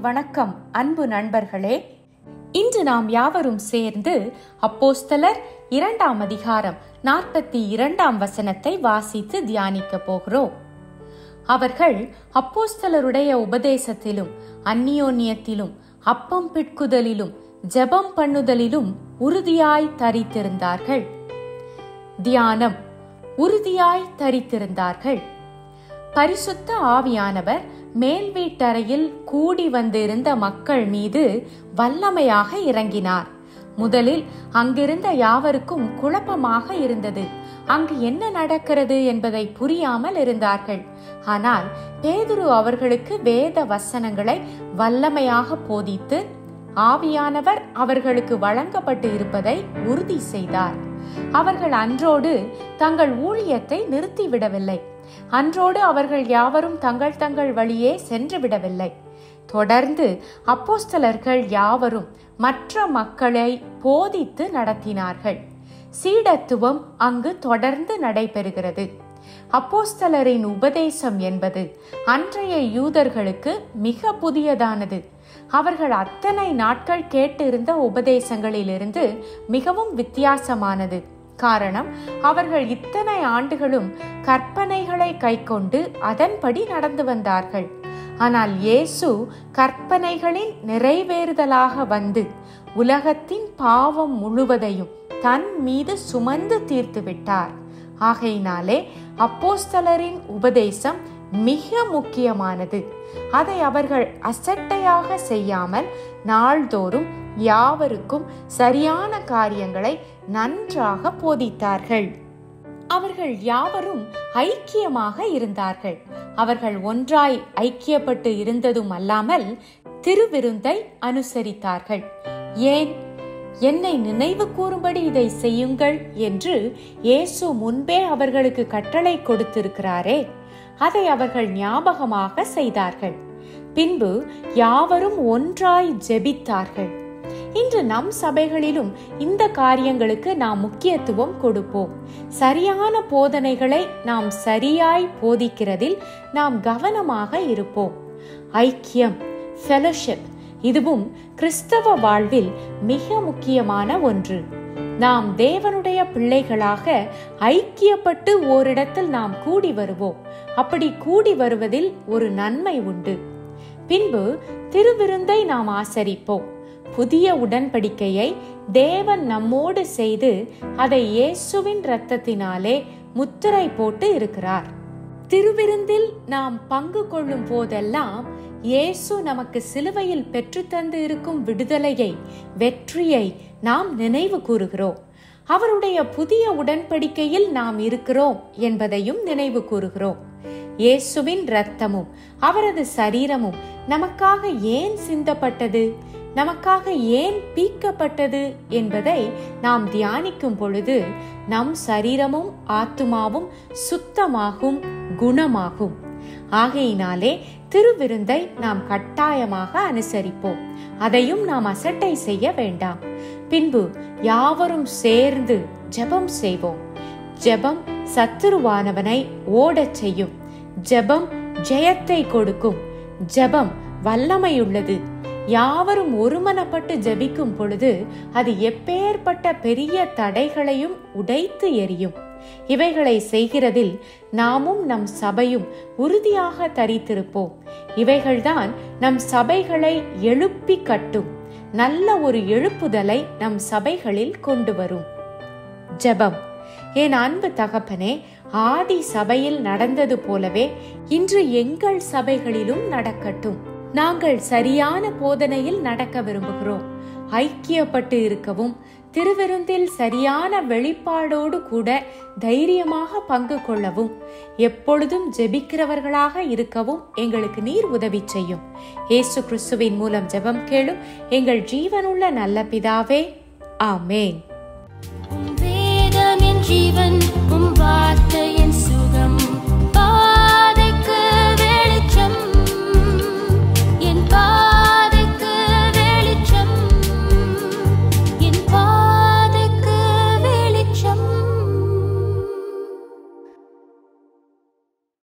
வணக்கம் அன்பு நண்பர்களே. இன்று நாம் யாவரும் சேர்ந்து அப்போஸ்தலர் 2ஆம் அதிகாரம் 42ஆம் வசனத்தை வாசித்து தியானிக்க போகிறோம். அவர்கள் அப்போஸ்தலருடைய உபதேசத்திலும் அந்நியோன்யத்திலும் அப்பம் பிட்குதலிலும் ஜெபம் பண்ணுதலிலும் உறுதியாய் தரித்திருந்தார்கள். தியானம்: உறுதியாய் தரித்திருந்தார்கள். பரிசுத்த ஆவியானவர் மேல் வீட்டறையில் கூடி வந்திருந்த மக்கள் மீது வல்லமையாக இறங்கினார். முதலில் அங்கிருந்த யாவருக்கும் குழப்பமாக இருந்தது. அங்கு என்ன நடக்கிறது என்பதை புரியாமல் இருந்தார்கள். ஆனால் பேதுரு அவர்களுக்கு வேத வசனங்களை வல்லமையாக போதித்து ஆவியானவர் அவர்களுக்கு வழங்கப்பட்டு இருப்பதை உறுதி செய்தார். அவர்கள் அன்றோடு தங்கள் ஊழியத்தை நிறுத்திவிடவில்லை. அன்றோடு அவர்கள் யாவரும் தங்கள் வழியே சென்று விடவில்லை. தொடர்ந்து அப்போஸ்தலர்கள் யாவரும் மற்ற மக்களை போதித்து நடத்தினார்கள். சீடத்துவம் அங்கு தொடர்ந்து நடைபெறுகிறது. அப்போஸ்தலரின் உபதேசம் என்பது அன்றைய யூதர்களுக்கு மிக புதியதானது. அவர்கள் அத்தனை நாட்கள் கேட்டிருந்த உபதேசங்களிலிருந்து மிகவும் வித்தியாசமானது. காரணம், அவர்கள் இத்தனை ஆண்டுகளும் கற்பனைகளை கைக்கொண்டு அதன்படி நடந்து வந்தார்கள். ஆனால் இயேசு கற்பனைகளின் நிறைவேறுதலாக வந்து உலகத்தின் பாவம் முழுவதையும் தன் மீது சுமந்து தீர்த்து விட்டார். ஆகையினாலே அப்போஸ்தலரின் உபதேசம் மிக முக்கியமானது. அதை அவர்கள் அசட்டையாக செய்யாமல் நாள்தோறும் யாவருக்கும் சரியான காரியங்களை நன்றாக போதித்தார்கள். அவர்கள் யாவரும் ஐக்கியமாக இருந்தார்கள். அவர்கள் ஒன்றாய் ஐக்கியப்பட்டு இருந்ததும் அல்லாமல் திருவிருந்தை அனுசரித்தார்கள். ஏன்? என்னை நினைவு கூறும்படி இதை செய்யுங்கள் என்று இயேசு முன்பே அவர்களுக்கு கட்டளை கொடுத்திருக்கிறாரே, அதை அவர்கள் ஞாபகமாக செய்தார்கள். பின்பு யாவரும் ஒன்றாய் ஜெபித்தார்கள். இன்று நம் சபைகளிலும் இந்த காரியங்களுக்கு நாம் முக்கியத்துவம் கொடுப்போம். சரியான போதனைகளை நாம் சரியாய் போதிக்கிறதில் நாம் கவனமாக இருப்போம். ஐக்கியம், ஃபெலோஷிப், இதுவும் கிறிஸ்தவ வாழ்வில் மிக முக்கியமான ஒன்று. நாம் தேவனுடைய பிள்ளைகளாக ஐக்கியப்பட்டு ஓரிடத்தில் நாம் கூடி வருவோம். அப்படி கூடி வருவதில் ஒரு நன்மை உண்டு. பின்பு திருவிருந்தை நாம் ஆசரிப்போம். புதிய உடன்படிக்கையை தேவன் நம்மோடு செய்து அதை இயேசுவின் இரத்தத்தினாலே முத்திரை போட்டு இருக்கிறார். திருவிருந்தில் நாம் பங்கு கொள்ளும் போதெல்லாம் இயேசு நமக்கு சிலுவையில் பெற்றுத்தந்து இருக்கும் விடுதலையை, வெற்றியை நாம் நினைவு கூறுகிறோம். அவருடைய புதிய உடன்படிக்கையில் நாம் இருக்கிறோம் என்பதையும் நினைவு கூறுகிறோம். இயேசுவின் இரத்தமும் அவரது சரீரமும் நமக்காக ஏன் சிந்தப்பட்டது, நமக்காக ஏன் பீக்கப்பட்டது என்பதை நாம் தியானிக்கும் பொழுது நம் சரீரமும் ஆத்துமாவும் சுத்தமாகும், குணமாகும். ஆகையினாலே திருவிருந்தை நாம் கட்டாயமாக அனுசரிப்போம். அதையும் நாம் அசட்டை செய்ய வேண்டாம். பின்பு யாவரும் சேர்ந்து ஜெபம் செய்வோம். ஜெபம் சத்துருவானவனை ஓடச் செய்யும். ஜெபம் ஜெயத்தை கொடுக்கும். ஜெபம் வல்லமையுள்ளது. யாவரும் ஒருமனப்பட்டு ஜெபிக்கும் பொழுது அது எப்பேற்பட்ட பெரிய தடைகளையும் உடைத்து எறியும். இவைகளை செய்கிறதில் நாமும் நம் சபையும் உறுதியாக தரித்திருப்போம். இவைகள்தான் நம் சபைகளை எழுப்பி கட்டும். நல்ல ஒரு எழுப்புதலை நம் சபைகளில் கொண்டு வரும். ஜெபம். என் அன்பு தகப்பனே, ஆதி சபையில் நடந்தது போலவே இன்று எங்கள் சபைகளிலும் நடக்கட்டும். நாங்கள் சரியான போதனையில் நடக்க விரும்புகிறோம். ஐக்கியப்பட்டு இருக்கவும், திருவிருந்தில் சரியான வெளிப்பாடோடு கூட தைரியமாக பங்கு கொள்ளவும், எப்பொழுதும் ஜெபிக்கிறவர்களாக இருக்கவும் எங்களுக்கு நீர் உதவி செய்யும். இயேசு கிறிஸ்துவின் மூலம் ஜெபம் கேளும் எங்கள் ஜீவனுள்ள நல்ல பிதாவே, ஆமேன். ஜீவன்